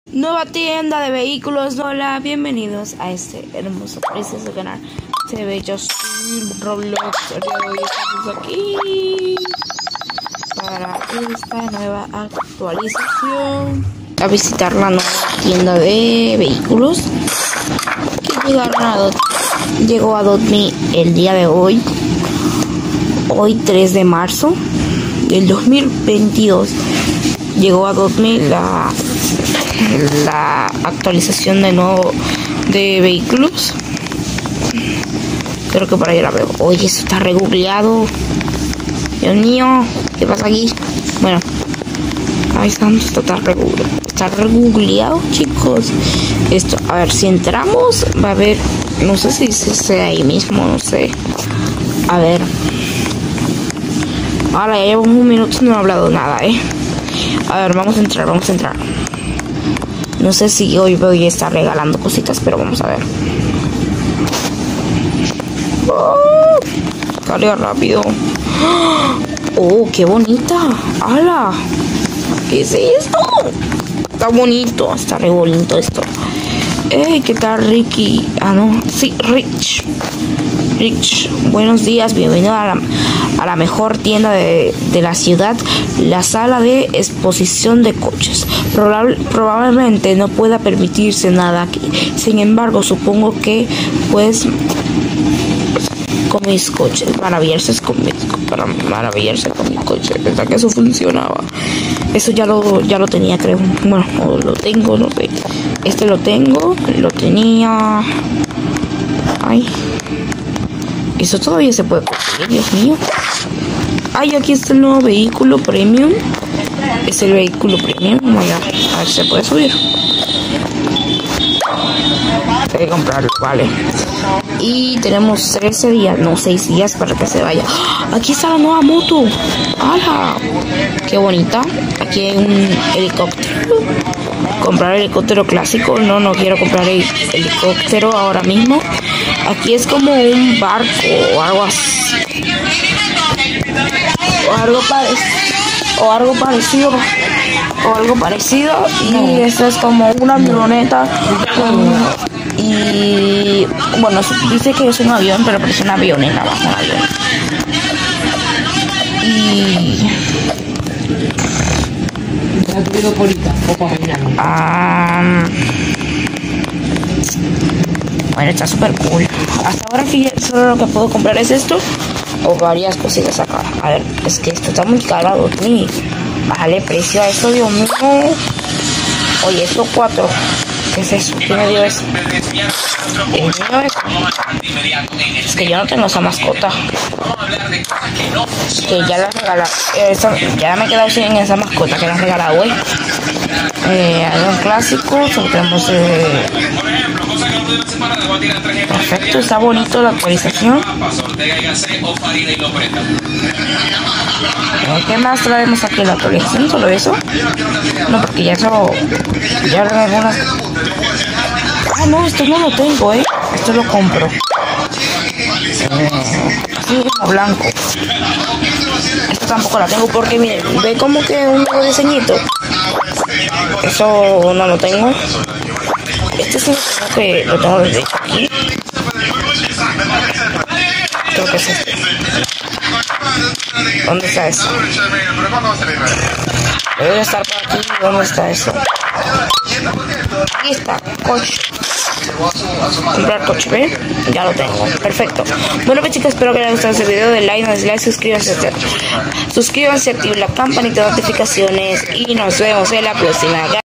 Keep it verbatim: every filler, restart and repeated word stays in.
Nueva tienda de vehículos. Hola, bienvenidos a este hermoso precioso canal. Se ve yo soy Roblox. El día de hoy estamos aquí para esta nueva actualización, a visitar la nueva tienda de vehículos que llegaron a Dot llegó a Dotme el día de hoy, hoy tres de marzo del dos mil veintidós. Llegó a Dotme la la actualización de nuevo de vehículos. Creo que por ahí la veo. Oye, eso está regoogleado. Dios mío, ¿qué pasa aquí? Bueno, ahí estamos. Esto está regoogleado. Está regoogleado, chicos. Esto, a ver, si entramos, va a haber, no sé si dice ahí mismo, no sé. A ver. Ahora ya llevo un minuto y no he hablado nada, eh. A ver, vamos a entrar, vamos a entrar. No sé si hoy voy a estar regalando cositas, pero vamos a ver. Oh, carga rápido. Oh, qué bonita. ¡Hala! ¿Qué es esto? Está bonito, está re bonito esto. Hey, ¿qué tal, Ricky? Ah, no, sí, Rich. Rich, buenos días, bienvenido a la, a la mejor tienda de, de la ciudad, la sala de exposición de coches. Probable, probablemente no pueda permitirse nada aquí. Sin embargo, supongo que pues con mis coches, maravillarse con mis, para maravillarse con mis coches. Pensaba que eso funcionaba. Eso ya lo, ya lo tenía, creo. Bueno, lo tengo, no sé. Este lo tengo, lo tenía. Ay. Eso todavía se puede conseguir, Dios mío. Ay, aquí está el nuevo vehículo premium. Es el vehículo premium. Vaya, a ver si se puede subir. Hay que comprarlo, vale. Y tenemos trece días, no, seis días para que se vaya. Aquí está la nueva moto. ¡Hala! Qué bonita. Aquí hay un helicóptero. Comprar helicóptero clásico. No, no quiero comprar el helicóptero ahora mismo. Aquí es como un barco o algo así. O algo parecido. O algo parecido. O algo parecido. Y esto es como una avioneta. Y bueno, dice que es un avión, pero parece una avioneta bajo un avión. Y Um, bueno, está súper cool. Hasta ahora que solo lo que puedo comprar es esto o varias cositas acá. A ver, es que esto está muy caro, ni bájale precio a esto, Dios mío. Oye, esto cuatro. ¿Qué es eso? ¿Quién me dio eso? ¿Quién me dio eso? Es que yo no tengo esa mascota. Que ya la regalaron. Ya me he quedado sin esa mascota que la han regalado hoy. Eh, hay un clásico. Tenemos. Eh... Perfecto, está bonito la actualización. ¿Qué más traemos aquí en la actualización? ¿Solo eso? No, porque ya eso. Ya lo algunas. Ah, no, esto no lo tengo, eh. Esto lo compro. Eh, así como blanco. Esto tampoco la tengo porque, miren, ve como que un nuevo diseñito. Eso no lo tengo. Este sí lo tengo, que lo tengo desde aquí. Creo que es este. ¿Dónde está eso? Debe estar por aquí. ¿Dónde está eso? Aquí está, coche. Comprar coche, ¿ve? Ya lo tengo, perfecto. Bueno, pues chicas, espero que les haya gustado este video. De like, no dislike, suscríbanse, suscríbanse, activen la campanita de notificaciones y nos vemos en la próxima.